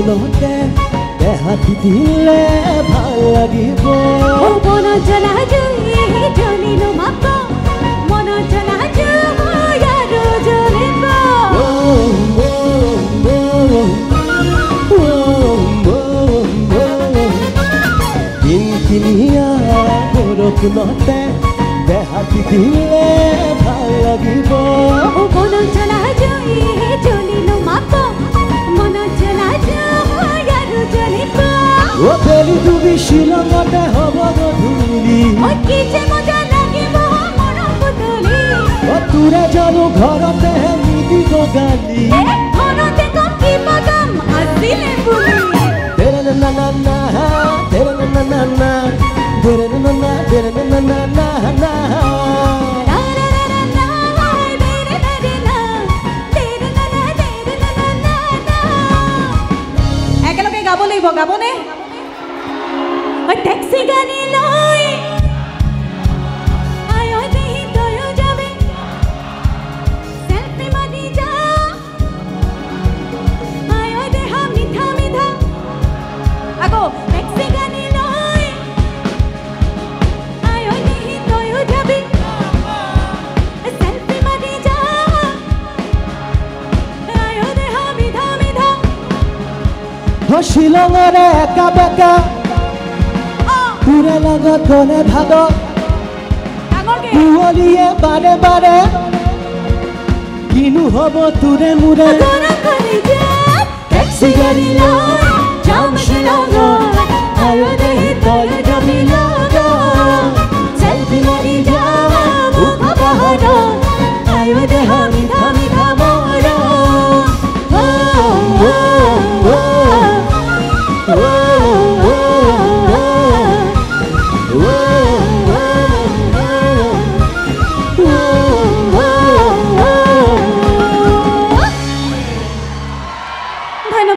বৰষুণতে দেহাতি দিলে ভাল লাগিব মন জ্বলা জুই জ্বলিলো মাপ মন জ্বলা জুই আৰু জ্বলিব কিনকিনিয়া বৰষুণতে দেহাতি দিলে ভাল লাগিব মন জ্বলা জুই জ্বলিলো মাপ মন জ্বলা জুই আৰু জ্বলিব বেলি ডুবি শিলঙতে হ'ব গধূলি কি যে মজা লাগিব মন পুতলি তোৰে জানো ঘৰতে নিদিব গালি ঘৰতে কম কি বদাম আছিলে বুলি তেৰেনানানা তেৰেনানানা তেৰেনানানা তেৰেনানানা একেলগে গাব লাগিব গাবনে টেক্সি গাড়ী লৈ আয় দেহি তয়ো যাবি সেলফি মাৰি যা আয় দেহা মিঠা মিঠা আকৌ টেক্সি গাড়ী লৈ আয় দেহি তয়ো যাবি সেলফি মাৰি যা আয় দেহা মিঠা মিঠা শিলঙৰে একা বেকা তোৰে লগত গ'লে ভাগ কুঁৱলীয়ে বাৰে বাৰে কিনো হ'ব তোৰে মোৰে টেক্সি গাড়ী লৈ যাম শিলঙত